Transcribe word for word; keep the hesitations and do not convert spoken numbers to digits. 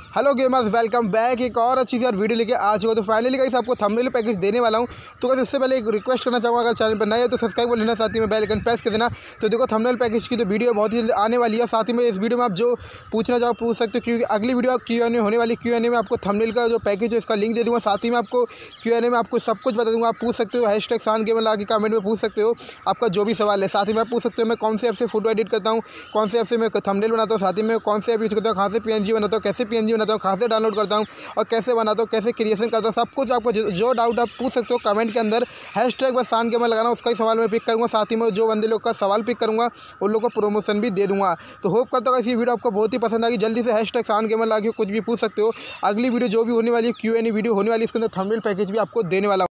Hello gamers, welcome back एक और अच्छी सी यार वीडियो लेके आ चुका। तो फाइनली गाइस आपको थंबनेल पैकेज देने वाला हूँ। तो बस इससे पहले एक रिक्वेस्ट करना चाहूँगा, अगर चैनल पर नए है तो सब्सक्राइब कर लेना, साथ ही में बेल आइकन प्रेस कर देना। तो देखो थंबनेल पैकेज की तो वीडियो बहुत ही आने वाली है। साथ ही में इस वीडियो में आप जो पूछना चाहो पूछ सकते हो, क्योंकि अगली वीडियो क्यू एन ए होने वाली। क्यू एन ए में आपको थंबनेल का जो पैकेज है इसका लिंक दे दूँगा। साथ ही में आपको क्यू एन ए में आपको सब कुछ बता दूँगा। आप पूछ सकते हो, हैश टैग सान गेमर लगा के कमेंट में पूछ सकते हो आपका जो भी सवाल है। साथ ही में आप पूछ सकते हो मैं कौन से ऐप से फोटो एडिट करता हूँ, कौन से ऐप से मैं थंबनेल बनाता हूँ, साथ ही में कौन से ऐप यूज़ करता हूँ, कहाँ से पीएनजी बनाता हूँ, कैसे पीएनजी बनाता हूँ, कहाँ से डाउनलोड करता हूँ और कैसे बनाता हूँ, कैसे क्रिएशन करता हूँ, सब कुछ आपको जो, जो डाउट आप पूछ सकते हो कमेंट के अंदर। हैश टैग बस सान गेमर लगाना, उसका ही सवाल मैं पिक करूँगा। साथ ही में जो बंदे लोग का सवाल पिक करूँगा उन लोगों को प्रमोशन भी दे दूँगा। तो होप करता हूँ इसी वीडियो आपको बहुत ही पसंद आएगी। जल्दी से हैश टैग सान गेमर लगा के कुछ भी पूछ सकते हो। अगली वीडियो जो भी होने वाली है क्यू एन ए वीडियो होने वाली है, इसके अंदर थंबनेल पैकेज भी आपको देने वाला हूँ।